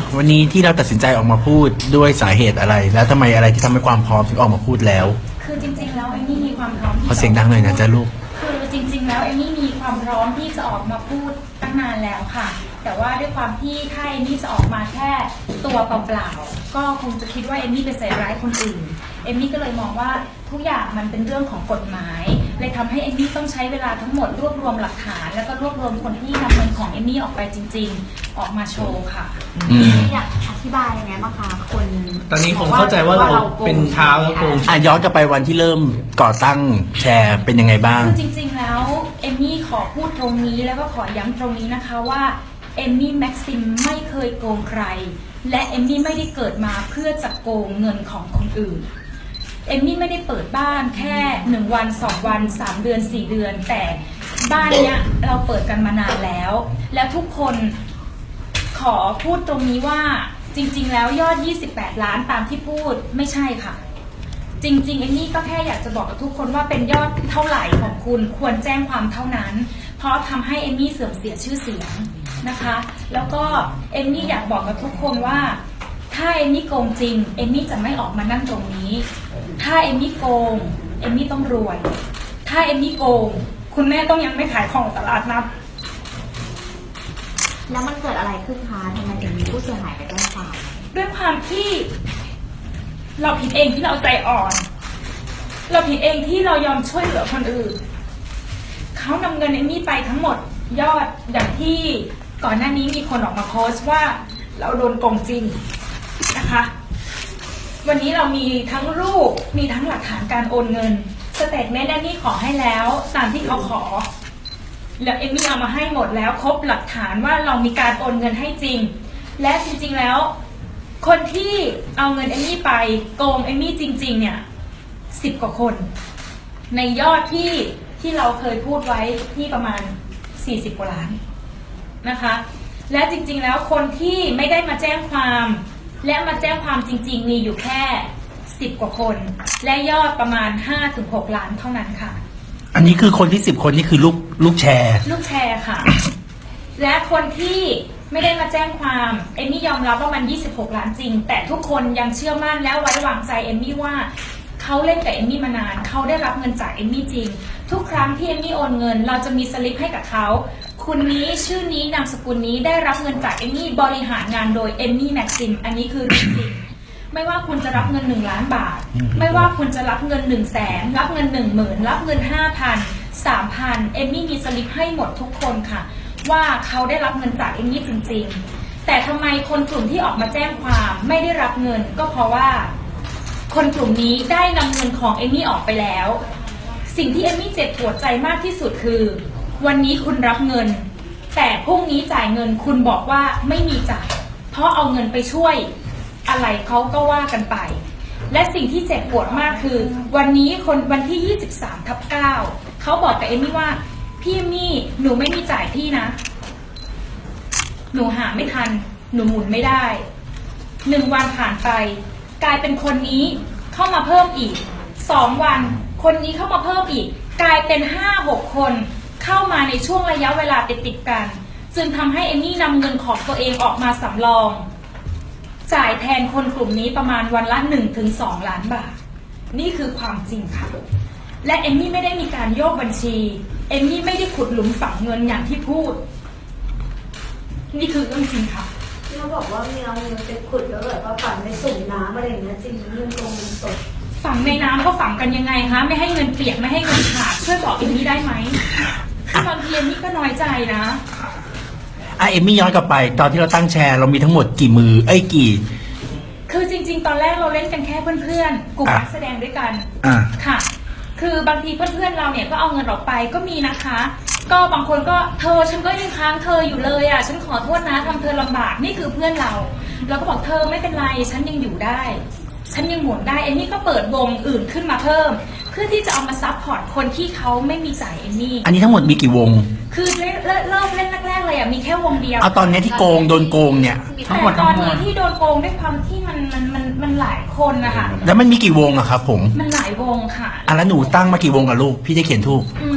วันนี้ที่เราตัดสินใจออกมาพูดด้วยสาเหตุอะไร แล้วทำไมอะไรที่ทำให้ความพร้อมถึงออกมาพูดแล้วคือจริงๆแล้วเอมมี่มีความพร้อมขอเสียงดังหน่อยนะจ๊ะลูกคือจริงๆแล้วเอมมี่มีความพร้อมที่จะออกมาพูดตั้งนานแล้วค่ะแต่ว่าด้วยความที่ถ้าเอมมี่จะออกมาแค่ตัวเปล่าๆก็คงจะคิดว่าเอมมี่ไปใส่ร้ายคนอื่นเอมมี่ก็เลยมองว่าทุกอย่างมันเป็นเรื่องของกฎหมายเลยทำให้เอมมี่ต้องใช้เวลาทั้งหมดรวบรวมหลักฐานแล้วก็รวบรวมคนที่นำเงินของเอมมี่ออกไปจริงๆออกมาโชว์ค่ะอยากอธิบายยังไงบ้างคะคนตอนนี้คงเข้าใจว่าเราเป็นเท้าแล้วโกงย้อนกลับไปวันที่เริ่มก่อตั้งแชร์เป็นยังไงบ้างจริงๆแล้วเอมมี่ขอพูดตรงนี้แล้วก็ขอย้ำตรงนี้นะคะว่าเอมมี่แม็กซิมไม่เคยโกงใครและเอมมี่ไม่ได้เกิดมาเพื่อจะโกงเงินของคนอื่นเอมมี่ไม่ได้เปิดบ้านแค่1 วัน 2 วัน 3 เดือน 4 เดือนแต่บ้านเนี้ยเราเปิดกันมานานแล้วและทุกคนขอพูดตรงนี้ว่าจริงๆแล้วยอด28 ล้านตามที่พูดไม่ใช่ค่ะจริงๆเอมมี่ก็แค่อยากจะบอกกับทุกคนว่าเป็นยอดเท่าไหร่ของคุณควรแจ้งความเท่านั้นเพราะทำให้เอมมี่เสื่อมเสียชื่อเสียงนะคะแล้วก็เอมมี่อยากบอกกับทุกคนว่าถ้าเอมมี่โกงจริงเอมมี่จะไม่ออกมานั่งตรงนี้ถ้าเอมมี่โกงเอมมี่ต้องรวยถ้าเอมมี่โกงคุณแม่ต้องยังไม่ขายของตลาดนัดแล้วมันเกิดอะไรขึ้นคะทำไมถึงมีผู้เสียหายไปแจ้งความด้วยความที่เราผิดเองที่เราใจอ่อนเราผิดเองที่เรายอมช่วยเหลือคนอื่นเขานำเงินเอมมี่ไปทั้งหมดยอดอย่างที่ก่อนหน้านี้มีคนออกมาโพสต์ว่าเราโดนโกงจริงนะคะวันนี้เรามีทั้งรูปมีทั้งหลักฐานการโอนเงินสเตทเมนต์เอมมี่ขอให้แล้วตามที่เขาขอแล้วเอมมี่เอามาให้หมดแล้วครบหลักฐานว่าเรามีการโอนเงินให้จริงและจริงๆแล้วคนที่เอาเงินเอมมี่ไปโกงเอมมี่จริงๆเนี่ย10 กว่าคนในยอดที่เราเคยพูดไว้ที่ประมาณ40 กว่าล้านนะคะและจริงๆแล้วคนที่ไม่ได้มาแจ้งความและมาแจ้งความจริงๆมีอยู่แค่10 กว่าคนและยอดประมาณ 5-6 ล้านเท่านั้นค่ะอันนี้คือคนที่10 คนนี่คือลูกแชร์ค่ะ และคนที่ไม่ได้มาแจ้งความเอมมี่ยอมรับว่ามัน26 ล้านจริงแต่ทุกคนยังเชื่อมั่นและไว้วางใจเอมมี่ว่าเขาเล่นกับเอมมี่มานานเขาได้รับเงินจากเอมมี่จริงทุกครั้งที่เอมมี่โอนเงินเราจะมีสลิปให้กับเขาคุณนี้ชื่อนี้นามสกุลนี้ได้รับเงินจากเอมมี่บริหารงานโดยเอมมี่แม็กซิมอันนี้คือจริงไม่ว่าคุณจะรับเงิน1 ล้านบาทไม่ว่าคุณจะรับเงิน100,000รับเงิน10,000รับเงิน5,000 3,000เอมมี่มีสลิปให้หมดทุกคนค่ะว่าเขาได้รับเงินจากเอมมี่จริงๆแต่ทำไมคนกลุ่มที่ออกมาแจ้งความไม่ได้รับเงินก็เพราะว่าคนกลุ่มนี้ได้นำเงินของเอมมี่ออกไปแล้วสิ่งที่เอมมี่เจ็บปวดใจมากที่สุดคือวันนี้คุณรับเงินแต่พรุ่งนี้จ่ายเงินคุณบอกว่าไม่มีจ่ายเพราะเอาเงินไปช่วยอะไรเขาก็ว่ากันไปและสิ่งที่เจ็บปวดมากคือวันนี้วันที่23/9เขาบอกกับเอมมี่ว่าพี่เอมมี่หนูไม่มีจ่ายพี่นะหนูหาไม่ทันหนูหมุนไม่ได้1 วันผ่านไปกลายเป็นคนนี้เข้ามาเพิ่มอีก2 วันคนนี้เข้ามาเพิ่มอีกกลายเป็น5-6 คนเข้ามาในช่วงระยะเวลาติดกันจึงทำให้เอมมี่นำเงินของตัวเองออกมาสำรองจ่ายแทนคนกลุ่มนี้ประมาณวันละ 1-2 ล้านบาทนี่คือความจริงค่ะและเอมมี่ไม่ได้มีการโยกบัญชีเอมมี่ไม่ได้ขุดหลุมฝังเงินอย่างที่พูดนี่คือเรื่องจริงค่ะที่เขาบอกว่ามีเอาเงินไปขุดแล้วแบบว่าฝังในสุ่มน้ำอะไรอย่างเงี้ยจริงเรื่องโกงเงินสดฝังในน้ำก็ฝังกันยังไงคะไม่ให้เงินเปียกไม่ให้เงินขาดช่วยบอกเอมมี่ได้ไหมบางทีเอมมี่ก็น้อยใจนะเอมมี่ย้อนกลับไปตอนที่เราตั้งแชร์เรามีทั้งหมดกี่มือกี่คือจริงๆตอนแรกเราเล่นกันแค่เพื่อนๆกลุ่มนักแสดงด้วยกันค่ะคือบางทีเพื่อนๆเราเนี่ยก็เอาเงินออกไปก็มีนะคะก็บางคนก็เธอฉันก็ยังค้างเธออยู่เลยอ่ะฉันขอโทษนะทำเธอลำบากนี่คือเพื่อนเราก็บอกเธอไม่เป็นไรฉันยังอยู่ได้ฉันยังหมุนได้เอมมี่ก็เปิดวงอื่นขึ้นมาเพิ่มเพื่อที่จะเอามาซัพพอร์ตคนที่เขาไม่มีจ่ายเอมมี่อันนี้ทั้งหมดมีกี่วงคือเริ่มเล่นแรกๆเลยอ่ะมีแค่วงเดียวตอนนี้ที่โกงโดนโกงเนี่ยทั้งหมดตอนนี้ที่โดนโกงด้วยความที่มันหลายคนนะคะแล้วมันมีกี่วงอะครับผมมันหลายวงค่ะแล้วหนูตั้งมากี่วงกับลูกพี่จะเขียนถูก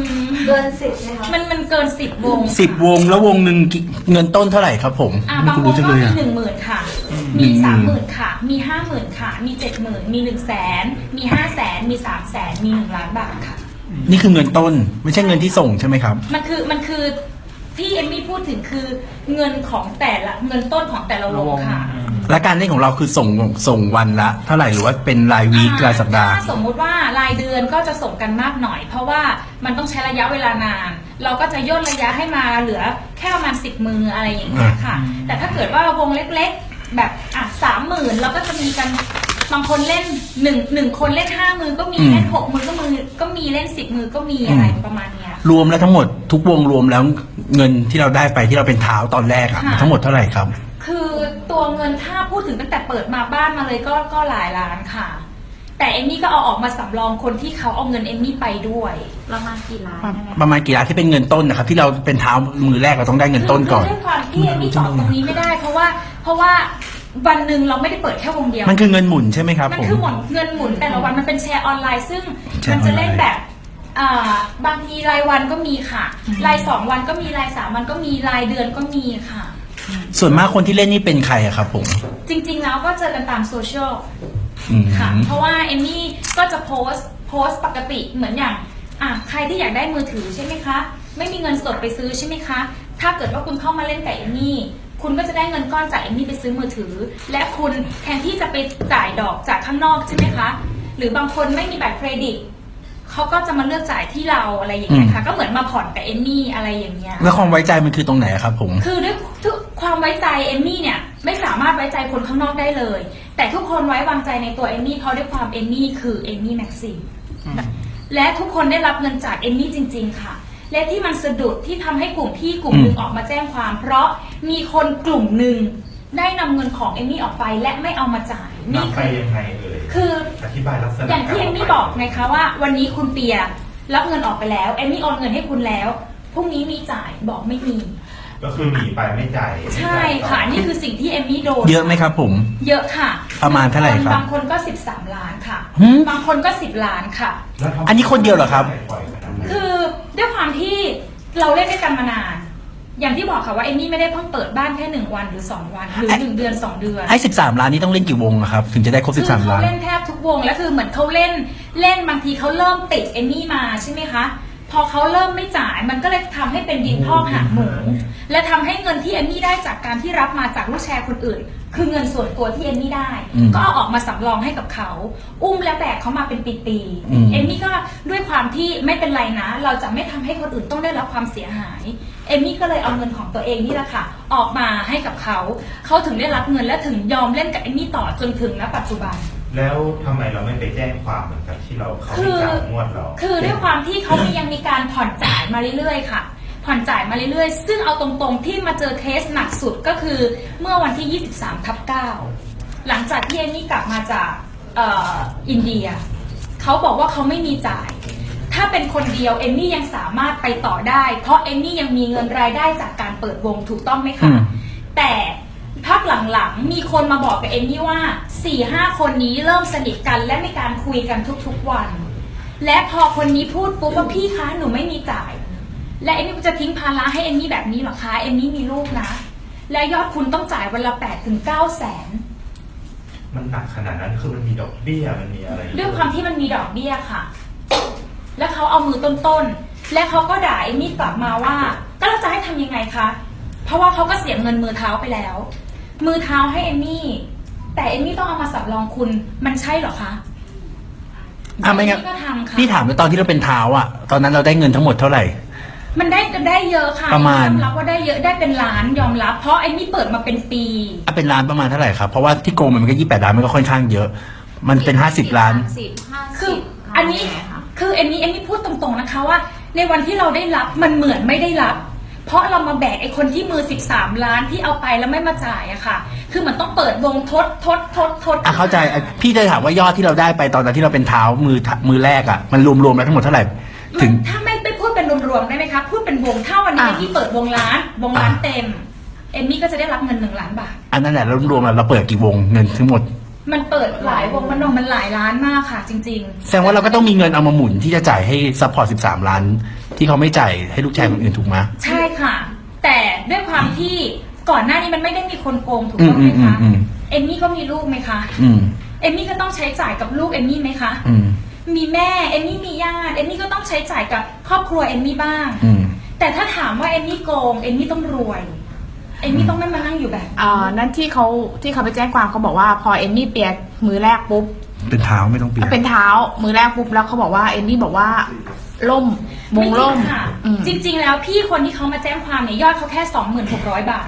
เกินสิบไหมคะมันเกิน10 วง 10 วงแล้ววงหนึ่งเงินต้นเท่าไหร่ครับผมบางวงก็มีอะ 10,000ค่ะ มี30,000ค่ะ มี50,000ค่ะ มี70,000มี100,000มี500,000มี300,000มี1 ล้านบาทค่ะนี่คือเงินต้นไม่ใช่เงินที่ส่งใช่ไหมครับมันคือที่เอมมี่พูดถึงคือเงินของแต่ละเงินต้นของแต่ละวงค่ะและการเล่นของเราคือส่งวันละเท่าไหร่หรือว่าเป็นรายวีครายสัปดาห์ถ้าสมมุติว่ารายเดือนก็จะส่งกันมากหน่อย เพราะว่ามันต้องใช้ระยะเวลานาน เราก็จะย่นระยะให้มาเหลือแค่ประมาณ10 มืออะไรอย่างเงี้ยค่ะ แต่ถ้าเกิดว่าวงเล็กๆแบบ30,000เราก็จะมีกันบางคนเล่นหนึ่งคนเล่น5 มือก็มีเล่น6 มือก็มีเล่น10 มือก็มีอะไรประมาณเนี้ยรวมแล้วทั้งหมดทุกวงรวมแล้วเงินที่เราได้ไปที่เราเป็นเท้าตอนแรกอะค่ะทั้งหมดเท่าไหร่ครับคือตัวเงินถ้าพูดถึงตั้งแต่เปิดมาบ้านมาเลยก็หลายล้านค่ะ แต่เอมมี่ก็เอาออกมาสำรองคนที่เขาเอาเงินเอมมี่ไปด้วยประมาณกี่ล้านได้ไหมประมาณกี่ล้านที่เป็นเงินต้นนะครับที่เราเป็นเท้ามือแรกเราต้องได้เงินต้นก่อนคือด้วยความที่เอมมี่ตอบตรงนี้ไม่ได้ เพราะว่าวันหนึ่งเราไม่ได้เปิดแค่วงเดียวมันคือเงินหมุนใช่ไหมครับมันผมคือเงินหมุนแต่ละวันมันเป็นแชร์ออนไลน์ซึ่งแชร์มันจะเล่นออนไลน์แบบบางทีรายวันก็มีค่ะ ราย2 วันก็มีราย3 วันก็มีรายเดือนก็มีค่ะส่วนมากคนที่เล่นนี่เป็นใครอะครับผมจริงๆแล้วก็เจอกันตามโซเชียลอืมค่ะ เพราะว่าเอมมี่ก็จะโพสต์ปกติเหมือนอย่างใครที่อยากได้มือถือใช่ไหมคะ ไม่มีเงินสดไปซื้อใช่ไหมคะ ถ้าเกิดว่าคุณเข้ามาเล่นกับเอมมี่คุณก็จะได้เงินก้อนจากเอมมี่ไปซื้อมือถือ และคุณแทนที่จะไปจ่ายดอกจากข้างนอกใช่ไหมคะ หรือบางคนไม่มีบัตรเครดิตเขาก็จะมาเลือกจ่ายที่เราอะไรอย่างเงี้ยค่ะ ก็เหมือนมาผ่อนกับเอมมี่อะไรอย่างเงี้ยแล้วความไว้ใจมันคือตรงไหนอะครับผมคือด้วยความไว้ใจเอมมี่เนี่ยไม่สามารถไว้ใจคนข้างนอกได้เลย แต่ทุกคนไว้วางใจในตัวเอมมี่เพราะด้วยความเอมมี่คือเอมมี่แม็กซิมและทุกคนได้รับเงินจากเอมมี่จริงๆค่ะและที่มันสะดุดที่ทำให้กลุ่มพี่กลุ่มหนึ่งออกมาแจ้งความ เพราะมีคนกลุ่มหนึ่งได้นำเงินของเอมมี่ออกไปและไม่เอามาจ่ายนี่นำไปยังไงเอ่ยคืออธิบายลักษณะอย่างที่เอมมี่บอกไงคะว่าวันนี้คุณเปียรับเงินออกไปแล้วเอมมี่โอนเงินให้คุณแล้วพรุ่งนี้มีจ่ายบอกไม่มีก็คือหนีไปไม่จ่ายใช่ค่ะนี่คือสิ่งที่เอมมี่โดนเยอะไหมครับผมเยอะค่ะประมาณเท่าไหร่ครับบางคนก็13 ล้านค่ะหืมบางคนก็10 ล้านค่ะแล้วทำไมอันนี้คนเดียวเหรอครับปล่อยขนาดนั้นคือด้วยความที่เราเล่นด้วยกันมานาน อย่างที่บอกค่ะว่าเอมมี่ไม่ได้เพิ่งเปิดบ้านแค่1 วันหรือ2 วันหรือ1 เดือน 2 เดือนไอ้13 ล้านนี้ต้องเล่นกี่วงอะครับถึงจะได้ครบคือ 13 เขาล้านเล่นแทบทุกวงแล้วคือเหมือนเขาเล่นบางทีเขาเริ่มติดเอมมี่มาใช่ไหมคะพอเขาเริ่มไม่จ่ายมันก็เลยทำให้เป็นดินพอกหางหมูและทำให้เงินที่เอมมี่ได้จากการที่รับมาจากลูกแชร์คนอื่น คือเงินส่วนตัวที่เอมมี่ได้อืมก็เอาออกมาสำรองให้กับเขาอุ้มและแบกเขามาเป็นปีอืมๆเอมมี่ก็ด้วยความที่ไม่เป็นไรนะ เราจะไม่ทำให้คนอื่นต้องได้รับความเสียหายเอมมี่ก็เลยเอาเงินของตัวเองนี่แหละค่ะออกมาให้กับเขาถึงได้รับเงินและถึงยอมเล่นกับเอมมี่ต่อจนถึงณปัจจุบันแล้วทำไมเราไม่ไปแจ้งความเหมือนกับที่เขาไม่จ่ายงวดเราคือด้วยความที่เขายังมีการผ่อนจ่ายมาเรื่อยๆค่ะ ผ่อนจ่ายมาเรื่อยๆ ซึ่งเอาตรงๆที่มาเจอเคสหนักสุดก็คือเมื่อวันที่ 23/9 หลังจากที่เอมมี่กลับมาจากอินเดีย เขาบอกว่าเขาไม่มีจ่าย ถ้าเป็นคนเดียวเอมมี่ยังสามารถไปต่อได้ เพราะเอมมี่ยังมีเงินรายได้จากการเปิดวงถูกต้องไหมอืคะมแต่พักหลังๆมีคนมาบอกกับเอมมี่ว่า 4-5 คนนี้เริ่มสนิทกันและมีการคุยกันทุกๆวัน และพอคนนี้พูดปุ๊บว่าพี่คะหนูไม่มีจ่าย และเอมมี่จะทิ้งภาระให้เอมมี่แบบนี้เหรอคะเอมมี่มีลูกนะ และยอดคุณต้องจ่ายวันละ8-9 แสนมันหนักขนาดนั้นคือมันมีดอกเบี้ยมันมีอะไรด้วยความที่มันมีดอกเบี้ยค่ะ แล้วเขาเอามือต้นๆและเขาก็ด่าเอมมี่กลับมาว่าก็เราจะให้ทำยังไงคะเพราะว่าเขาก็เสียเงินมือเท้าไปแล้ว มือเท้าให้เอมมี่แต่เอมมี่ต้องเอามาสำรองคุณมันใช่เหรอคะไม่งั้นเอมมี่ก็ทำค่ะพี่ถามว่าตอนที่เราเป็นเท้าอะตอนนั้นเราได้เงินทั้งหมดเท่าไหร่มันได้เยอะค่ะประมาณยอมรับว่าได้เยอะได้เป็นล้านยอมรับ เพราะเอมมี่เปิดมาเป็นปีเป็นล้านประมาณเท่าไหร่ครับเพราะว่าที่โกงมันก็28 ล้านมันก็ค่อนข้างเยอะ มันเป็น50 ล้านคืออันนี้คือเอมมี่พูดตรงๆนะคะว่า ในวันที่เราได้รับมันเหมือนไม่ได้รับ เพราะเรามาแบกไอ้คนที่มือ13 ล้านที่เอาไปแล้วไม่มาจ่ายอะค่ะ คือเหมือนต้องเปิดวงทดเข้าใจพี่จะถามว่ายอดที่เราได้ไปตอนนั้นที่เราเป็นเท้ามือแรกอะมันรวมๆแล้วทั้งหมดเท่าไหร่ถึงถ้าไม่พูดเป็นรวมๆได้ไหมคะพูดเป็นวงถ้าวันนี้ที่เปิดวงล้านเต็มเอมมี่ก็จะได้รับเงิน1 ล้านบาทอันนั้นแหละรวมๆเราเปิดกี่วงเงินทั้งหมดมันเปิดหลายวงมันหลายล้านมากค่ะ จริงๆแสดงว่าเราก็ต้องมีเงินเอามาหมุนที่จะจ่ายให้ซัพพอร์ต13 ล้านที่เขาไม่จ่ายให้ลูกชายคนอื่นถูกไหมใช่ค่ะ แต่ด้วยความที่ก่อนหน้านี้มันไม่ได้มีคนโกงถูกต้องไหมคะ เอมมี่ก็มีลูกไหมคะ เอมมี่ก็ต้องใช้จ่ายกับลูกเอมมี่ไหมคะ มีแม่เอมมี่มีญาติเอมมี่ก็ต้องใช้จ่ายกับครอบครัวเอมมี่บ้างแต่ถ้าถามว่าเอมมี่โกงเอมมี่ต้องรวยเอมมี่ต้องไม่มานั่งอยู่แบบนั่นที่เขาไปแจ้งความเขาบอกว่าพอเอมมี่เปียกมือแรกปุ๊บเป็นเท้าไม่ต้องเปลี่ยนเป็นเท้ามือแรกปุ๊บแล้วเขาบอกว่าเอมมี่บอกว่าล่มวงล่มไม่จริงค่ะจริง ๆ แล้วพี่คนที่เขามาแจ้งความเนี่ยยอดเขาแค่ 26,000 บาท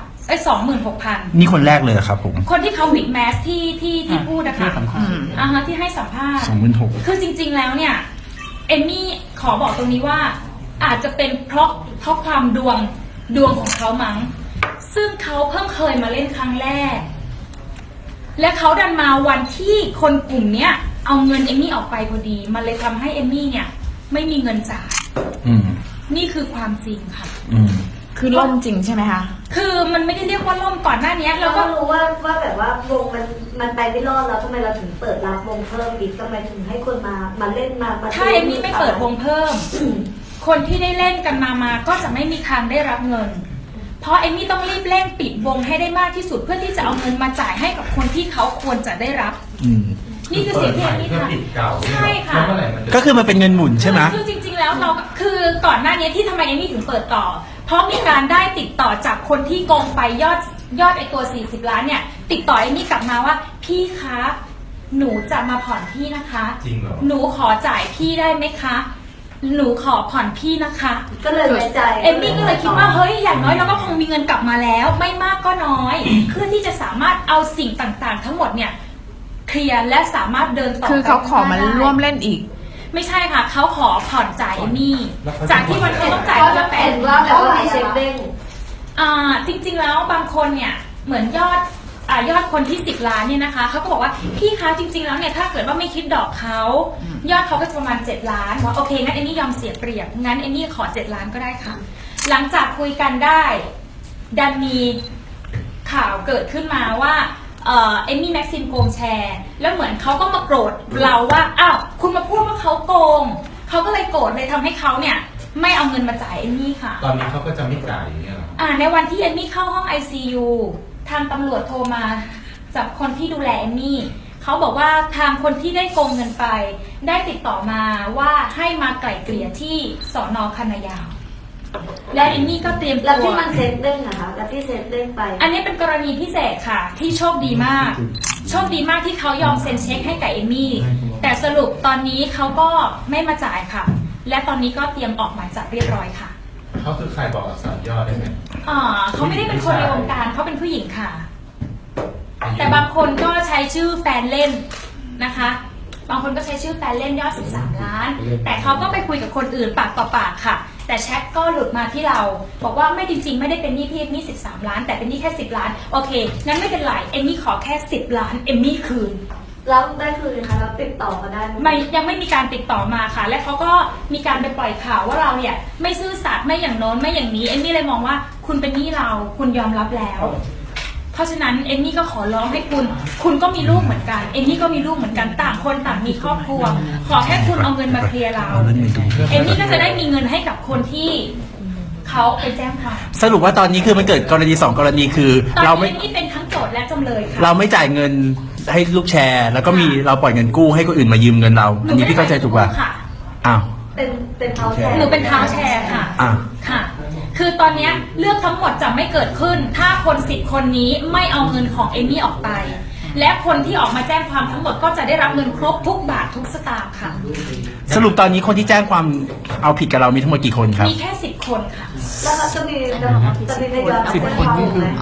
26,000 นี่คนแรกเลยครับผมคนที่เขาวิดแมสที่พูดนะคะที่ให้สัมภาษณ์ 26,000 คือจริง ๆ แล้วเนี่ยเอมมี่ขอบอกตรงนี้ว่าอาจจะเป็นเพราะความดวงของเขามั้งซึ่งเขาเพิ่งเคยมาเล่นครั้งแรกและเขาดันมาวันที่คนกลุ่มเนี้ยเอาเงินเอมมี่ออกไปพอดีมันเลยทำให้เอมมี่เนี่ยไม่มีเงินจ่ายนี่คือความจริงค่ะคือล่มจริงใช่ไหมคะคือมันไม่ได้เรียกว่าล่มก่อนหน้านี้เราก็รู้ว่าแบบว่าวงมันไปไม่รอดแล้วทำไมเราถึงเปิดรับวงเพิ่มอีกทำไมถึงให้คนมาเล่นมาถ้าเอมมี่ไม่เปิดวงเพิ่ม คนที่ได้เล่นกันมาก็จะไม่มีทางได้รับเงินเพราะเอมมี่ต้องรีบเร่งปิดวงให้ได้มากที่สุดเพื่อที่จะเอาเงินมาจ่ายให้กับคนที่เขาควรจะได้รับนี่คือสิ่งที่เอมมี่ทำใช่ค่ะก็คือมันเป็นเงินหมุนใช่ไหมคือจริงๆแล้วเราคือก่อนหน้านี้ที่ทำไมเอมมี่ถึงเปิดต่อเพราะมีการได้ติดต่อจากคนที่โกงไปยอดไอตัว40 ล้านเนี่ยติดต่อเอมมี่กลับมาว่าพี่คะหนูจะมาผ่อนพี่นะคะจริงเหรอหนูขอจ่ายพี่ได้ไหมคะหนูขอผ่อนพี่นะคะก็เลยไว้ใจเอมมี่ก็เลยคิดว่าเฮ้ยอย่างน้อยเราก็คงมีเงินกลับมาแล้วไม่มากก็น้อยเพื่อที่จะสามารถเอาสิ่งต่างๆทั้งหมดเนี่ยเคลียร์และสามารถเดินต่อคือเขาขอมาร่วมเล่นอีกไม่ใช่ค่ะเขาขอผ่อนจ่ายเอมมี่จากที่มันเขาต้องจ่ายวันละ8ว่าแบบว่ามีเช็คเด้งจริงๆแล้วบางคนเนี่ยเหมือนยอดคนที่10 ล้านเนี่ยนะคะเขาก็บอกว่าพี่คะจริงๆแล้วเนี่ยถ้าเกิดว่าไม่คิดดอกเขายอดเขาก็จะประมาณ7 ล้านว่าโอเคงั้นเอมมี่ยอมเสียเปรียบงั้นเอมมี่ขอ7 ล้านก็ได้ค่ะหลังจากคุยกันได้ดันมีข่าวเกิดขึ้นมาว่าเอมมี่แม็กซิมโกงแชร์แล้วเหมือนเขาก็มาโกรธเราว่าอ้าวคุณมาพูดว่าเขาโกงเขาก็เลยโกรธเลยทำให้เขาเนี่ยไม่เอาเงินมาจ่ายเอมมี่ค่ะตอนนี้เขาก็จะไม่จ่ายอย่างเงี้ยหรอในวันที่เอมมี่เข้าห้อง ICU ทางตำรวจโทรมาจากคนที่ดูแลเอมมี่เขาบอกว่าทางคนที่ได้โกงเงินไปได้ติดต่อมาว่าให้มาไกล่เกลี่ยที่สน.คณะยาวและเอมมี่ก็เตรียมตัวแล้วที่มันเซ็ตเด้งนะคะแล้วที่เซ็ตเด้งไปอันนี้เป็นกรณีพิเศษค่ะที่โชคดีมากที่เขายอมเซ็นเช็คให้กับเอมมี่แต่สรุปตอนนี้เขาก็ไม่มาจ่ายค่ะและตอนนี้ก็เตรียมออกหมายจับเรียบร้อยค่ะเขาคือใครบอกอักษรย่อได้ไหมเขาไม่ได้เป็นคนในวงการเขาเป็นผู้หญิงค่ะแต่บางคนก็ใช้ชื่อแฟนเล่นนะคะบางคนก็ใช้ชื่อแฟนเล่นยอด13 ล้านแต่เขาก็ไปคุยกับคนอื่นปากต่อปากค่ะแต่แชทก็หลุดมาที่เราบอกว่าไม่จริงๆไม่ได้เป็นหนี้พี่เอมมี่13 ล้านแต่เป็นหนี้แค่10 ล้านโอเคงั้นไม่เป็นไรเอมมี่ขอแค่10 ล้านเอมมี่คืนแล้วได้คืนนะคะแล้วติดต่อมาได้ไหมยังไม่มีการติดต่อมาค่ะและเขาก็มีการไปปล่อยข่าวว่าเราเนี่ยไม่ซื่อสัตย์ไม่อย่างโน้นไม่อย่างนี้เอมมี่เลยมองว่าคุณเป็นหนี้เราคุณยอมรับแล้วเพราะฉะนั้นเอมมี่ก็ขอร้องให้คุณก็มีลูกเหมือนกันเอมมี่ก็มีลูกเหมือนกันต่างคนต่างมีครอบครัวขอแค่คุณเอาเงินมาเคลียร์เราเอมมี่ก็จะได้มีเงินให้กับคนที่เขาไปแจ้งความสรุปว่าตอนนี้คือมันเกิดกรณี2 กรณีคือเราไม่นี่เป็นทั้งโจทย์และจำเลยค่ะเราไม่จ่ายเงินให้ลูกแชร์แล้วก็มีเราปล่อยเงินกู้ให้คนอื่นมายืมเงินเราอันนี้พี่เข้าใจถูกป่ะอ้าวเป็นเท้าแชร์หนูเป็นเท้าแชร์ค่ะค่ะคือตอนนี้เรื่องทั้งหมดจะไม่เกิดขึ้นถ้าคน10 คนนี้ไม่เอาเงินของเอมมี่ออกไปและคนที่ออกมาแจ้งความทั้งหมดก็จะได้รับเงินครบทุกบาททุกสตางค์ค่ะสรุปตอนนี้คนที่แจ้งความเอาผิดกับเรามีทั้งหมดกี่คนครับมีแค่10 คนค่ะแล้วจะมีในยอด 10 คนนี่คือ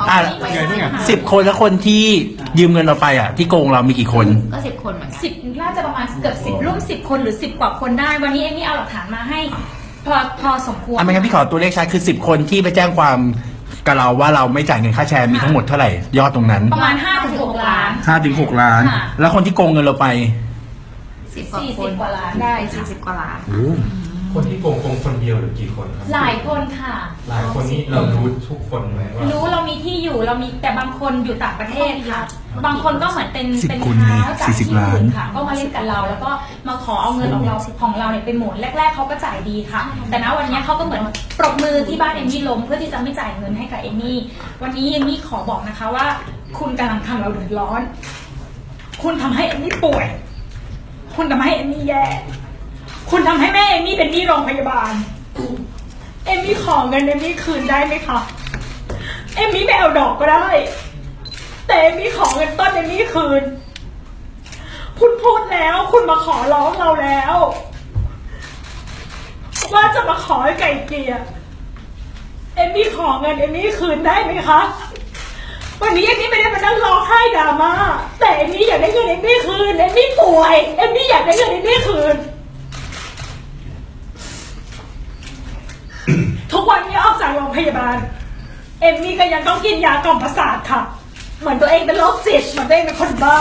10 คนแล้วคนที่ยืมเงินเราไปที่โกงเรามีกี่คนก็10 คนเหมือนกัน 10น่าจะประมาณเกือบ10ร่วม10 คนหรือ10 กว่าคนได้วันนี้เอมมี่เอาหลักฐานมาให้พอสมควรไม่งั้นพี่ขอตัวเลขชัดคือ10 คนที่ไปแจ้งความกับเราว่าเราไม่จ่ายเงินค่าแชร์มีทั้งหมดเท่าไหร่ยอดตรงนั้นประมาณ 5-6 ล้าน 5-6 ล้านแล้วคนที่โกงเงินเราไป 40 กว่าล้านได้ 40 กว่าล้านคนที่โกงคนเดียวหรือกี่คนครับหลายคนค่ะหลายคนนี้เรารู้ทุกคนไหมว่ารู้เรามีที่อยู่เรามีแต่บางคนอยู่ต่างประเทศค่ะ บางคนก็เหมือนเป็น 10 คนเท้าไงจากที่ 40 ล้านอื่นค่ะ ก็มาเล่นกับเรา แล้วก็มาขอเอาเงินของเราเนี่ยไปหมุนแรกๆเขาก็จ่ายดีค่ะ แต่ณวันนี้เขาก็เหมือนปรบมือที่บ้านเอมมี่ล้มเพื่อที่จะไม่จ่ายเงินให้กับเอมมี่วันนี้เอมมี่ขอบอกนะคะว่า คุณกำลังทำเราเดือดร้อน คุณทำให้เอมมี่ป่วย คุณทำให้เอมมี่แย่คุณทำให้แม่เอมมี่เป็นหนี้โรงพยาบาล เอมมี่ขอเงินเอมมี่คืนได้ไหมคะเอมมี่ไม่เอาดอกก็ได้ แต่เอมมี่ขอเงินต้นเอมมี่คืน คุณพูดแล้วคุณมาขอร้องเราแล้ว ว่าจะมาขอให้ไก่เกลี่ยเอมมี่ขอเงินเอมมี่คืนได้ไหมคะวันนี้เอมมี่ไม่ได้มานั่งร้องไห้ดราม่าแต่เอมมี่อยากได้เงินเอมมี่คืนเอมมี่ป่วยเอมมี่อยากได้เงินเอมมี่คืน ทุกวันนี้ออกจากโรงพยาบาลเอมมี่ก็ยังต้องกินยากล่อมประสาทค่ะเหมือนตัวเองเป็นโรคจิตเหมือนตัวเองเป็นคนบ้า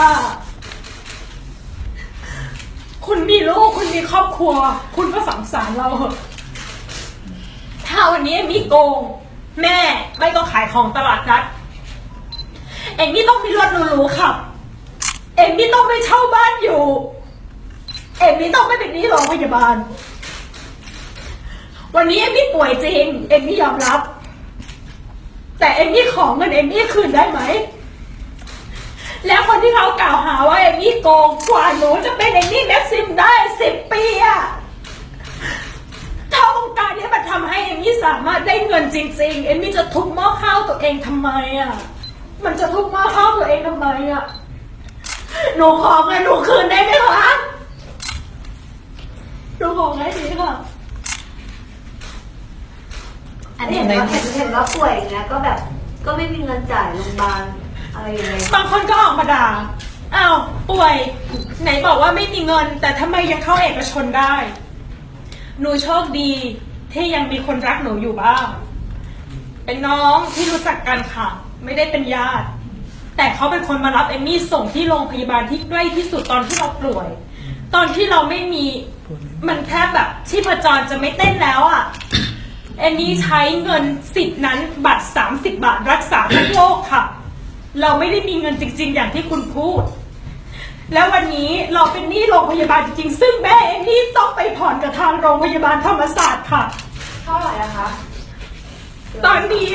คุณมีลูกคุณมีครอบครัวคุณก็สงสารเราเหอะถ้าวันนี้เอมมี่โกงแม่ไม่ก็ขายของตลาดนัดเอมมี่ต้องมีรถหรูๆขับเอมมี่ต้องไปเช่าบ้านอยู่เอมมี่ต้องไม่เป็นหนี้โรงพยาบาลวันนี้เอมมี่ป่วยจริงเอมมี่ยอมรับแต่เอมมี่ขอเงินเอมมี่คืนได้ไหมแล้วคนที่เขากล่าวหาว่าเอมมี่โกงกว่าหนูจะเป็นเอมมี่แม็กซิมได้10 ปีอะถ้าองค์การนี้มันทำให้เอมมี่สามารถได้เงินจริงๆเอมมี่จะทุบหม้อข้าวตัวเองทำไมอะมันจะทุบหม้อข้าวตัวเองทำไมอะหนูขอเงินหนูคืนได้ไหมคะหนูขอให้ดีค่ะอันนี้เห็นว่าป่วยอย่างเงี้ยก็แบบก็ไม่มีเงินจ่ายโรงพยาบาลอะไรอย่างเงี้ยบางคนก็ออกมาด่าอ้าวป่วยไหนบอกว่าไม่มีเงินแต่ทำไมยังเข้าเอกชนได้หนูโชคดีที่ยังมีคนรักหนูอยู่บ้างเป็นน้องที่รู้จักกันค่ะไม่ได้เป็นญาติแต่เขาเป็นคนมารับเอมมี่ส่งที่โรงพยาบาลที่ใกล้ที่สุดตอนที่เราป่วยตอนที่เราไม่มีมันแทบแบบชีพจรจะไม่เต้นแล้วอ่ะเอมมี่ใช้เงิน10นั้นบัตร30 บาทรักษาทั้งโลกค่ะเราไม่ได้มีเงินจริงๆอย่างที่คุณพูดแล้ววันนี้เราเป็นหนี้โรงพยาบาลจริงๆซึ่งแม่เอมมี่ต้องไปผ่อนกับทางโรงพยาบาลธรรมศาสตร์ค่ะเท่าไหร่คะตอนนี้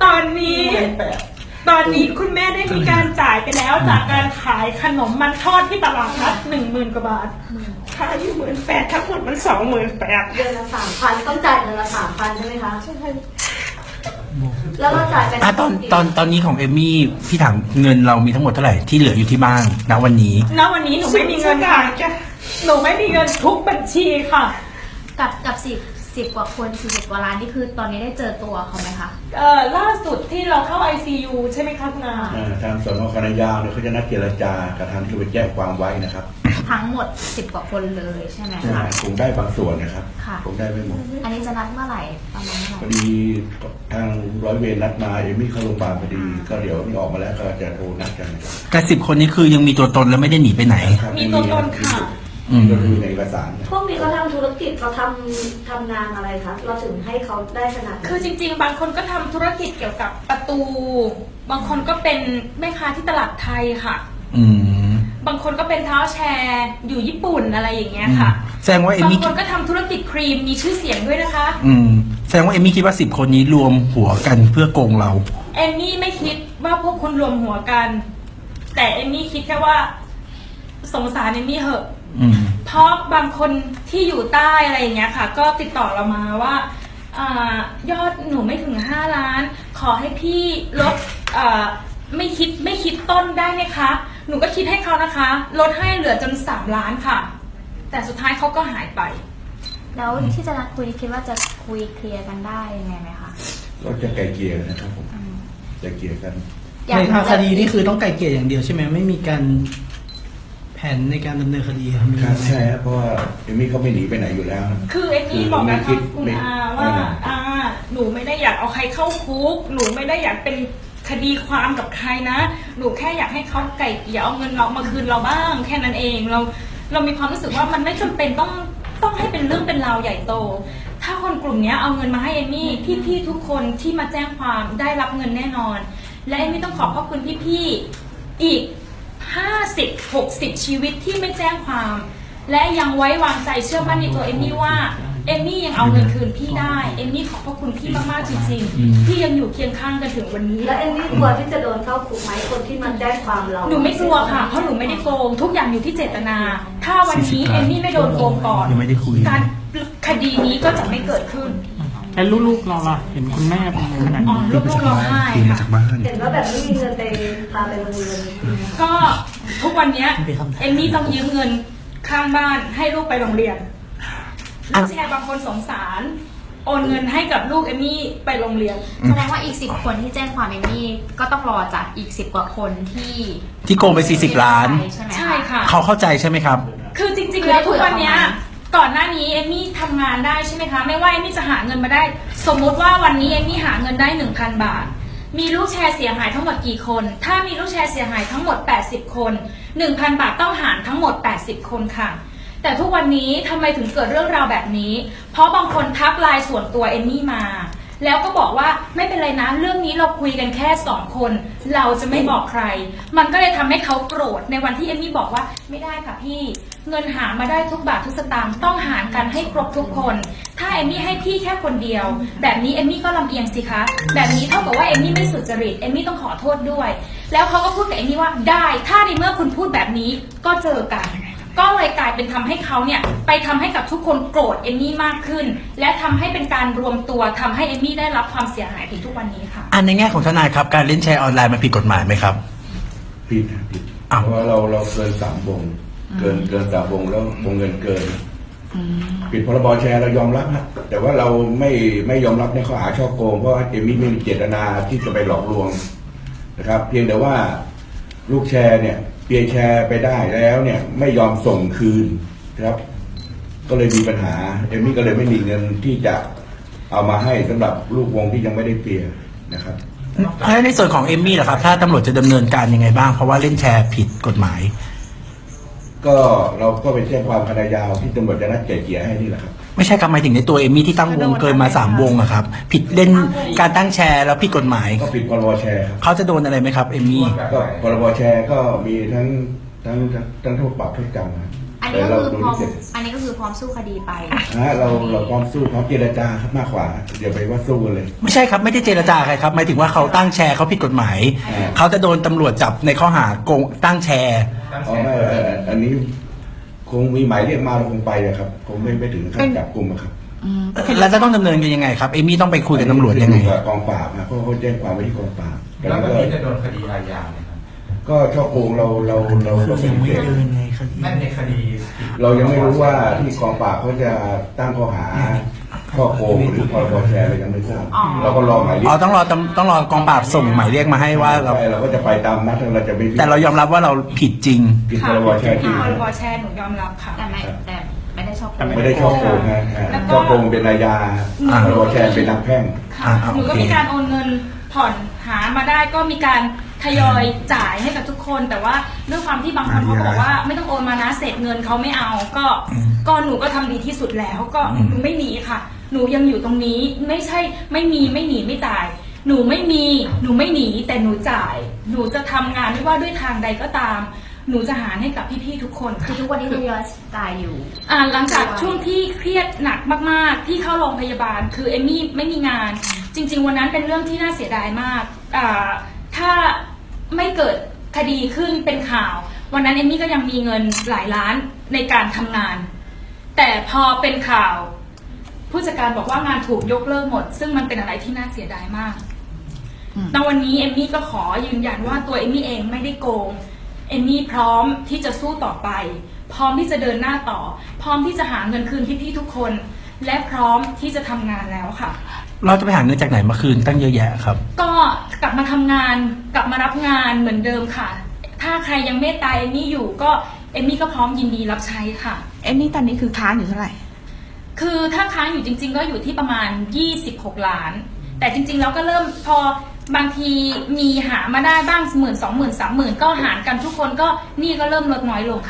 คุณแม่ได้มีการจ่ายไปแล้วจากการขายขนมมันทอดที่ตลาดนัด10,000 กว่าบาทค่าอยู่18,000ทั้งหมดมัน28,000 เดือนละ3,000ต้องจ่ายเดือนละ3,000ใช่ไหมคะใช่แล้วเราจ่ายไปตอนนี้ของเอมมี่พี่ถามเงินเรามีทั้งหมดเท่าไหร่ที่เหลืออยู่ที่บ้านณวันนี้หนูไม่มีเงินค่ะหนูไม่มีเงินทุกบัญชีค่ะกับ10 กว่าคน40 กว่าล้านนี่คือตอนนี้ได้เจอตัวเขาไหมคะล่าสุดที่เราเข้า ICU ใช่ไหมคะคุณอาทางสน.คณะยาวเนี่ยเขาจะนัดเจรจากับทางที่ไปแจ้งความไว้นะครับทั้งหมด10 กว่าคนเลยใช่ไหมคะคงได้บางส่วนนะครับคงได้ไม่หมดอันนี้จะนัดเมื่อไหร่ประมาณไหนพอดีทางร้อยเวรนัดมาเอมมี่เข้าโรงพยาบาลพอดีก็เดี๋ยวนี่ออกมาแล้วก็จะโทรนัดกันแต่10 คนนี้คือยังมีตัวตนและไม่ได้หนีไปไหนมีตัวตนค่ะก็คือในเอกสารพวกนี้เขาทำธุรกิจเขาทำงานอะไรคะเราถึงให้เขาได้ขนาดคือจริงๆบางคนก็ทำธุรกิจเกี่ยวกับประตูบางคนก็เป็นแม่ค้าที่ตลาดไทยค่ะบางคนก็เป็นเท้าแชร์อยู่ญี่ปุ่นอะไรอย่างเงี้ยค่ะแสดงว่าเอมมี่บางคนก็ทำธุรกิจครีมมีชื่อเสียงด้วยนะคะแสดงว่าเอมมี่คิดว่า10 คนนี้รวมหัวกันเพื่อโกงเราเอมมี่ไม่คิดว่าพวกคุณรวมหัวกันแต่เอมมี่คิดแค่ว่าสงสารเอมมี่เหอะเพราะบางคนที่อยู่ใต้อะไรอย่างเงี้ยค่ะก็ติดต่อเรามาว่ายอดหนูไม่ถึง5 ล้านขอให้พี่ลดไม่คิดต้นได้ไหมคะหนูก็คิดให้เขานะคะลดให้เหลือจน3 ล้านค่ะแต่สุดท้ายเขาก็หายไปแล้วที่จะนัดคุยคิดว่าจะคุยเคลียร์กันได้ยังไงไหมคะก็จะไกลเกลี่ยนะครับผมไกลเกลี่ยกันในทางคดีนี่คือต้องไกลเกลี่ยอย่างเดียวใช่ไหมไม่มีการแผนในการดำเนินคดีครับใช่เพราะว่าเอมมี่เขาไม่หนีไปไหนอยู่แล้วคือเอมมี่บอกนะคะคุณอาว่าหนูไม่ได้อยากเอาใครเข้าคุกหนูไม่ได้อยากเป็นคดีความกับใครนะหนูแค่อยากให้เขาไก่เกลี่ยเอาเงินเรามาคืนเราบ้างแค่นั้นเองเรามีความรู้สึกว่ามันไม่จำเป็นต้องต้องให้เป็นเรื่องเป็นราวใหญ่โต ถ้าคนกลุ่มนี้เอาเงินมาให้เอมมี่พี่ๆทุกคนที่มาแจ้งความได้รับเงินแน่นอนและเอมมี่ต้องขอบคุณพี่ๆอีก50-60 ชีวิตที่ไม่แจ้งความและยังไว้วางใจเชื่อมั่นในตัวเอมมี่ว่าเอมมี่ยังเอาเงินคืนพี่ได้เอมมี่ขอบพระคุณพี่มากๆจริงๆที่ยังอยู่เคียงข้างกันถึงวันนี้แล้วเอมมี่กลัวที่จะโดนเข้าคุกไหมคนที่มันแจ้งความเราหนูไม่กลัวค่ะเพราะหนูไม่ได้โกงทุกอย่างอยู่ที่เจตนาถ้าวันนี้เอมมี่ไม่โดนโกงก่อนยังไม่ได้คุยการคดีนี้ก็จะไม่เกิดขึ้นแล้วลูกๆเราล่ะเห็นคุณแม่เป็นขนาดอ๋อนี้ลูกๆร้องไห้คือมาค่ะจากบ้านเห็นว่าแบบไม่มีเงินไปพาไปโรงเรียนก็ทุกวันเนี้ยเอมมี่ต้องยืมเงินข้างบ้านให้ลูกไปโรงเรียนลูกแชร์บางคนสงสารโอนเงินให้กับลูกเอมมี่ไปโรงเรียนแสดงว่าอีก10 คนที่แจ้งความเอมมี่ก็ต้องรอจากอีก10 กว่าคนที่โกงไป40 ล้านใช่ไหมใช่ค่ะเขาเข้าใจใช่ไหมครับคือจริงๆแล้วทุกวันเนี้ยก่อนหน้านี้เอมมี่ทำงานได้ใช่ไหมคะไม่ว่าเอมมี่จะหาเงินมาได้ สมมุติว่าวันนี้เอมมี่หาเงินได้ 1,000 บาทมีลูกแชร์เสียหายทั้งหมดกี่คนถ้ามีลูกแชร์เสียหายทั้งหมด80 คน 1,000 บาทต้องหารทั้งหมด80 คนค่ะแต่ทุกวันนี้ทำไมถึงเกิดเรื่องราวแบบนี้เพราะบางคนทักไลน์ส่วนตัวเอมมี่มาแล้วก็บอกว่าไม่เป็นไรนะเรื่องนี้เราคุยกันแค่2 คนเราจะไม่บอกใครมันก็เลยทำให้เขาโกรธในวันที่เอมมี่บอกว่าไม่ได้ค่ะพี่เงินหามาได้ทุกบาททุกสตางค์ต้องหารกันให้ครบทุกคนถ้าเอมมี่ให้พี่แค่คนเดียวแบบนี้เอมมี่ก็ลำเอียงสิคะแบบนี้เท่ากับว่าเอมมี่ไม่สุจริตเอมมี่ต้องขอโทษด้วยแล้วเขาก็พูดกับเอมมี่ว่าได้ถ้าในเมื่อคุณพูดแบบนี้ก็เจอกันก็เลยกลายเป็นทำให้เขาเนี่ยไปทำให้กับทุกคนโกรธเอมมี่มากขึ้นและทำให้เป็นการรวมตัวทำให้เอมมี่ได้รับความเสียหายถึงทุกวันนี้ค่ะอันในแง่ของทนายครับการเล่นแชร์ออนไลน์มันผิดกฎหมายไหมครับผิดนะผิดอ้าวเพราะว่าเราเกิน3 วงเกิน3 วงแล้ววงเงินเกินผิดพรบแชร์เรายอมรับนะแต่ว่าเราไม่ยอมรับในข้อหาฉ้อโกงเพราะว่าเอมมี่ไม่มีเจตนาที่จะไปหลอกลวงนะครับ เพียงแต่ว่าลูกแชร์เนี่ยเปลี่ยนแชร์ไปได้แล้วเนี่ยไม่ยอมส่งคืนนะครับ ก็เลยมีปัญหาเอมมี่ก็เลยไม่มีเงินที่จะเอามาให้สำหรับลูกวงที่ยังไม่ได้เปลี่ยนนะครับแล้วในส่วนของเอมมี่ล่ะครับถ้าตำรวจจะดำเนินการยังไงบ้างเพราะว่าเล่นแชร์ผิดกฎหมายก็เราก็ไปแจ้งความคดียาวที่ตำรวจจะนัดไกล่เกลี่ยให้นี่แหละครับไม่ใช่ครับหมายถึงในตัวเอมมี่ที่ตั้งวงเกินมา3 วงอะครับผิดเล่นการตั้งแชร์แล้วผิดกฎหมายก็ผิดพรบแชร์ครับเขาจะโดนอะไรไหมครับเอมมี่ก็พรบแชร์ก็มีทั้งโทษปรับโทษจำนะอันแต่นี้ก็เราคือดูพร้อมที่เสร็จอันนี้ก็คือพร้อมสู้คดีไปเราพร้อมสู้พร้อมเจรจาครับมากกว่าเดี๋ยวไปว่าสู้กันเลยไม่ใช่ครับไม่ได้เจรจาใครครับหมายถึงว่าเขาตั้งแชร์เขาผิดกฎหมายอ่าเขาจะโดนตำรวจจับในข้อหาโกงตั้งแชร์อ๋อไม่อันนี้คงมีหมายเรียกมาเราคงไปอะครับคงไม่ถึงขั้นจับกุมอะครับแล้วจะต้องดำเนินกันยังไงครับเอมมี่ต้องไปคุยกับตำรวจยังไงขึ้นอยู่กับกองปราบนะเพราะเขาแจ้งความไว้ที่กองปราบแล้ววันนี้จะโดนคดีอาญาไหมครับก็ช่อโกงเรายังไม่ปฏิเสธเดินไงคดีนั่นในคดีเรายังไม่รู้ว่าที่กองปราบเขาจะตั้งข้อหาช่อโกงหรือพรบแชร์เรายังไม่ทราบอ๋อเราก็รอหมายเรียอ๋อก ต้องรอกองปราบส่งหมายเรียกมาให้ว่าเราใช่เราก็จะไปตามนัดเราจะไม่แต่เรายอมรับว่าเราผิดจริงผิดพค่ะรบแชร์จริงพรบแชร์หนูยอมรับค่ะแต่ไม่ได้ชอบไม่ได้ช่อโกงนะแล้วก็ช่อโกงเป็นอาญาอ่าพรบแชร์เป็นนักแพ่งค่ะอ่าหนูก็โอเคมีการโอนเงินผ่อนหามาได้ก็มีการทยอยจ่ายให้กับทุกคน แต่ว่าด้วยความที่บางคนเขาบอกว่าไม่ต้องโอนมานะเสร็จเงินเขาไม่เอาก็หนูก็ทำดีที่สุดแล้วก็หนูไม่หนีค่ะ หนูยังอยู่ตรงนี้ไม่ใช่ไม่มีไม่หนีไม่จ่าย หนูไม่มีหนูไม่หนีแต่หนูจ่าย หนูจะทำงานไม่ว่าด้วยทางใดก็ตาม หนูจะหาให้กับพี่ๆทุกคนคือทุกวันนี้ทยอยจ่ายอยู่หลังจากช่วงที่เครียดหนักมากๆที่เข้าโรงพยาบาลคือเอมมี่ไม่มีงาน จริง ๆ วันนั้นเป็นเรื่องที่น่าเสียดายมากถ้าไม่เกิดคดีขึ้นเป็นข่าว วันนั้นเอมมี่ก็ยังมีเงินหลายล้านในการทำงาน แต่พอเป็นข่าวผู้จัดการบอกว่างานถูกยกเลิกหมด ซึ่งมันเป็นอะไรที่น่าเสียดายมากในวันนี้เอมมี่ก็ขอยืนยันว่าตัวเอมมี่เองไม่ได้โกงเอมมี่พร้อมที่จะสู้ต่อไป พร้อมที่จะเดินหน้าต่อ พร้อมที่จะหาเงินคืนพี่ๆทุกคน และพร้อมที่จะทำงานแล้วค่ะเราจะไปหาเงินจากไหนมาคืนตั้งเยอะแยะครับก็กลับมาทำงานกลับมารับงานเหมือนเดิมค่ะ ถ้าใครยังเมตตาเอมมี่อยู่ก็เอมมี่ก็พร้อมยินดีรับใช้ค่ะเอมมี่ตอนนี้คือค้างอยู่เท่าไหร่คือถ้าค้างอยู่จริงๆก็อยู่ที่ประมาณ26 ล้าน แต่จริงๆแล้วก็เริ่มพอบางทีมีหามาได้บ้าง10,000 20,000 30,000ก็หารกันทุกคนก็หนี่ก็เริ่มลดน้อยลงค่ะ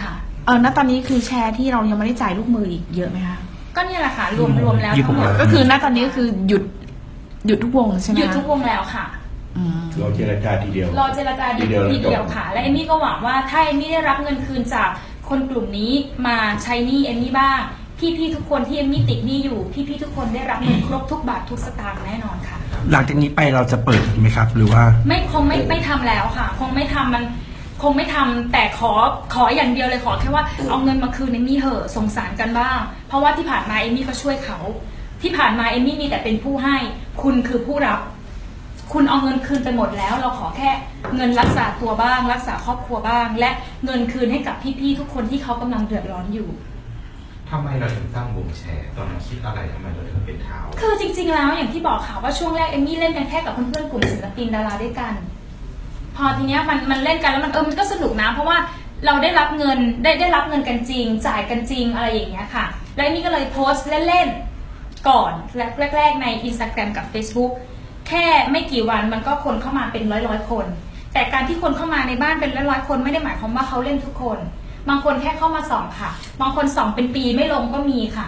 ณตอนนี้คือแชร์ที่เรายังไม่ได้จ่ายลูกมืออีกเยอะไหมคะก็เนี่ยแหละค่ะรวมแล้วทั้งหมดก็คือณตอนนี้ก็คือหยุดทุกวงใช่ไหมหยุดทุกวงแล้วค่ะเราเจรจาทีเดียวรอเจรจาดีทีเดียวค่ะ และเอมมี่ก็หวังว่าถ้าเอมมี่ได้รับเงินคืนจากคนกลุ่มนี้มาใช้หนี้เอมมี่บ้างพี่ๆทุกคนที่เอมมี่ติดหนี้อยู่พี่ๆทุกคนได้รับเงินครบทุกบาททุกสตางค์แน่นอนค่ะหลังจากนี้ไปเราจะเปิดไหมครับ หรือว่าคงไม่ทำแล้วค่ะ คงไม่ทำมันคงไม่ทำแต่ขออย่างเดียวเลยขอแค่ว่าเอาเงินมาคืนเอมมี่เหอะสงสารกันบ้าง เพราะว่าที่ผ่านมาเอมมี่ก็ช่วยเขาที่ผ่านมาเอมมี่มีแต่เป็นผู้ให้คุณคือผู้รับคุณเอาเงินคืนไปหมดแล้วเราขอแค่เงินรักษาตัวบ้างรักษาครอบครัวบ้าง และเงินคืนให้กับพี่ๆทุกคนที่เขากำลังเดือดร้อนอยู่ทำไมเราถึงตั้งวงแชร์ตอนนั้นคิดอะไรทำไมเราถึงเป็นเท้าคือจริงๆแล้วอย่างที่บอกค่ะว่าช่วงแรกเอมมี่เล่นกันแค่กับเพื่อนๆกลุ่มศิลปินดาราด้วยกันพอทีเนี้ยมันเล่นกันแล้วมันก็สนุกนะเพราะว่าเราได้รับเงินได้รับเงินกันจริงจ่ายกันจริงอะไรอย่างเงี้ยค่ะแล้วเอมมี่ก็เลยโพสต์เล่นๆก่อนแรกๆใน Instagram กับ Facebook แค่ไม่กี่วันมันก็คนเข้ามาเป็นร้อยคน แต่การที่คนเข้ามาในบ้านเป็นร้อยคนไม่ได้หมายความว่าเขาเล่นทุกคนบางคนแค่เข้ามาส่องค่ะบางคนส่องเป็นปีไม่ลงก็มีค่ะ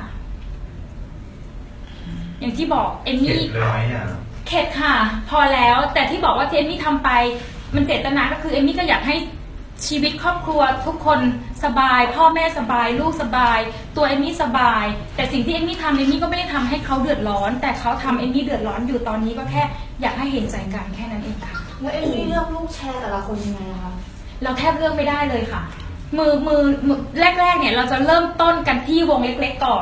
อย่างที่บอกเอมมี่เข็ดเลยไหมอ่ะเข็ดค่ะ พอแล้วแต่ที่บอกว่าเอมมี่ทำไปมันเจตนาก็คือเอมมี่ก็อยากให้ชีวิตครอบครัวทุกคนสบายพ่อแม่สบายลูกสบายตัวเอมมี่สบายแต่สิ่งที่เอมมี่ทำเอมมี่ก็ไม่ได้ทำให้เขาเดือดร้อนแต่เขาทำเอมมี่เดือดร้อนอยู่ตอนนี้ก็แค่อยากให้เห็นใจกันแค่นั้นเองค่ะแล้วเอมมี่เลือกลูกแชร์แต่ละคนยังไงคะเราแทบเลือกไม่ได้เลยค่ะมือแรกๆเนี่ยเราจะเริ่มต้นกันที่วงเล็กๆก่อน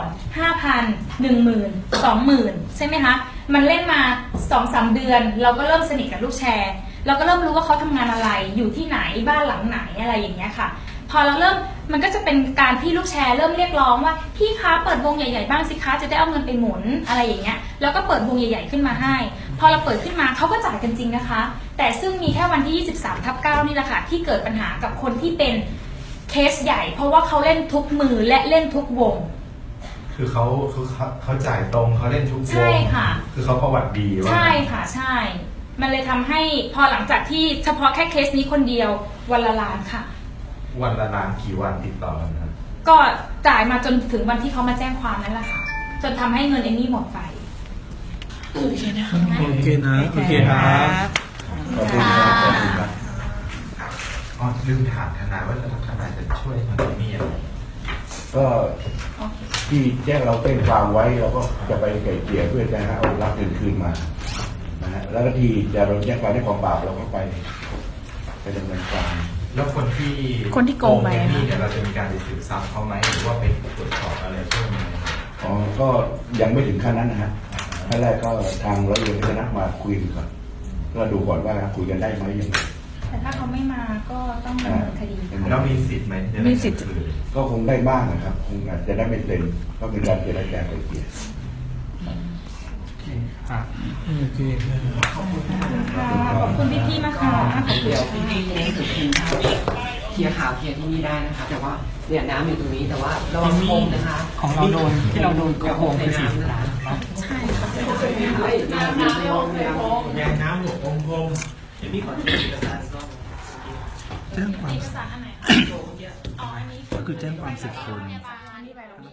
5,000 10,000 20,000ใช่ไหมคะมันเล่นมา 2-3 เดือนเราก็เริ่มสนิทกับลูกแชร์เราก็เริ่มรู้ว่าเขาทำงานอะไรอยู่ที่ไหนบ้านหลังไหนอะไรอย่างเงี้ยค่ะพอเราเริ่มมันก็จะเป็นการที่ลูกแชร์เริ่มเรียกร้องว่าพี่คะเปิดวงใหญ่ๆบ้างสิคะจะได้เอาเงินไปหมุนอะไรอย่างเงี้ยแล้วก็เปิดวงใหญ่ๆขึ้นมาให้พอเราเปิดขึ้นมาเขาก็จ่ายกันจริงนะคะแต่ซึ่งมีแค่วันที่ 23/9 นี่แหละค่ะที่เกิดปัญหากับคนที่เป็นเคสใหญ่เพราะว่าเขาเล่นทุกมือและเล่นทุกวงคือเขาจ่ายตรงเขาเล่นทุกวงใช่ค่ะคือเขาประวัติดีว่าใช่ค่ะใช่มันเลยทำให้พอหลังจากที่เฉพาะแค่เคสนี้คนเดียววันละล้านค่ะวันละล้านกี่วันติดต่อกันนะก็จ่ายมาจนถึงวันที่เขามาแจ้งความนั่นแหละค่ะจนทำให้เงินเอมมี่หมดไปโอเคนะโอเคครับขอบคุณครับขอบคุณครับอ๋อลืมถามทนายว่าทนายจะช่วยทางนี้อะไรก็ที่แจ้งเราเต้นความไว้เราก็จะไปไกล่เกลี่ยเพื่อจะเอารับเงินคืนมานะฮะแล้วก็ที่จะเราแจ้งความให้กองปราบเราก็ไปดำเนินการแล้วคนที่โกงไปนี่เนี่ยเราจะมีการไปสืบทรัพย์เขาไหมหรือว่าไปตรวจสอบอะไรเพิ่มไหมอ๋อก็ยังไม่ถึงขั้นนั้นนะฮะขั้นแรกก็ทางร้อยเวรจะนัดมาคุยกันก่อนก็ดูก่อนว่าคุยกันได้ไหมยังไงแต่ถ้าเขาไม่มาก็ต้องดำเนินคดีค่ะแล้วมีสิทธิ์ไหมมีสิทธิ์ก็คงได้บ้างนะครับคงอาจจะได้ไม่เต็มก็เป็นการเจรจาไกล่เกลี่ยโอเคขอบคุณพี่ๆมากค่ะเดี๋ยวพี่ๆสุดทีมเคลียร์ข่าวเคลียร์ที่นี่ได้นะคะแต่ว่าเนี่ยน้ำอยู่ตรงนี้แต่ว่าระวังโคมนะคะของเราโดนที่เราโดนโกงคือ40 ล้านใช่ค่ะแยกน้ำหลวงองค์พรมแจ้งความเอกสารอันไหนคะอ๋ออันนี้ก็คือแจ้งความ10 คนอันนี้ไปแล้ว